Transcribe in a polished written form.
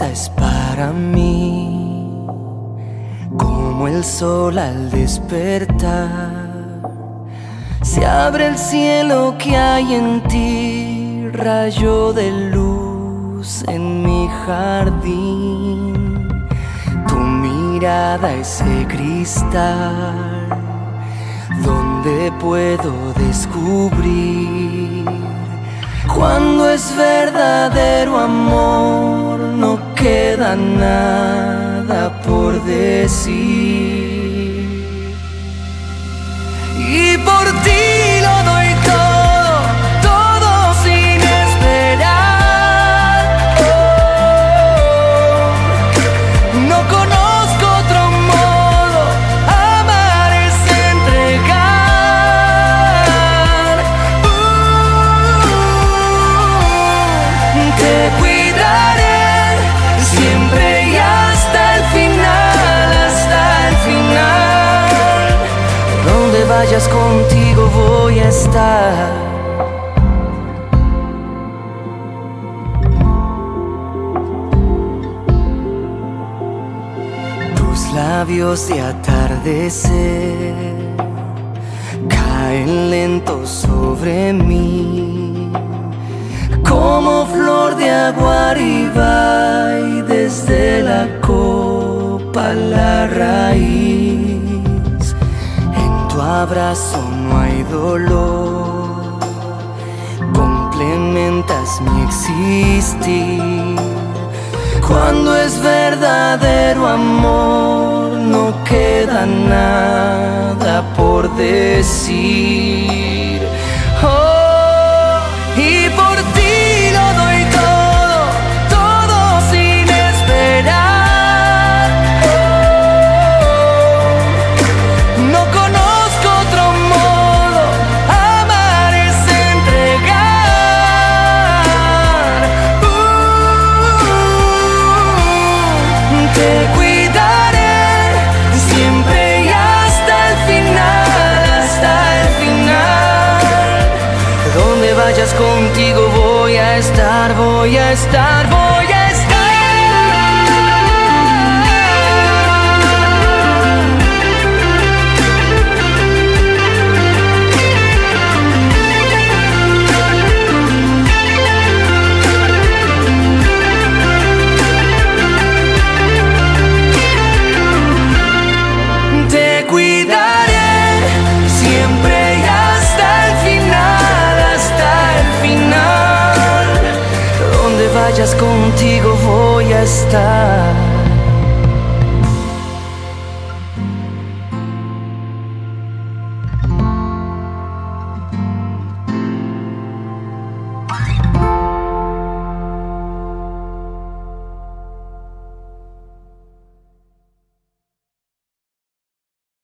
promesa es para mí, como el sol al despertar. Se abre el cielo que hay en ti, rayo de luz en mi jardín. Tu mirada, ese cristal, donde puedo descubrir cuando es verdadero amor. No queda nada por decir. Y por ti lo doy todo, todo sin esperar. Oh, no conozco otro modo, amar es entregar. Te cuidaré siempre y hasta el final, hasta el final. Donde vayas contigo voy a estar. Tus labios de atardecer caen lentos sobre mí, como flor de agua arriba y desde la copa a la raíz. En tu abrazo no hay dolor, complementas mi existir. Cuando es verdadero amor, no queda nada por decir. Oh, y por ti lo doy todo, todo sin esperar. Oh, no conozco otro modo, amar es entregar. Te cuidaré siempre y hasta el final, hasta el final. Donde vayas contigo voy a estar, voy a estar, voy a Te cuidaré siempre y hasta el final, hasta el final. Donde vayas contigo voy a estar.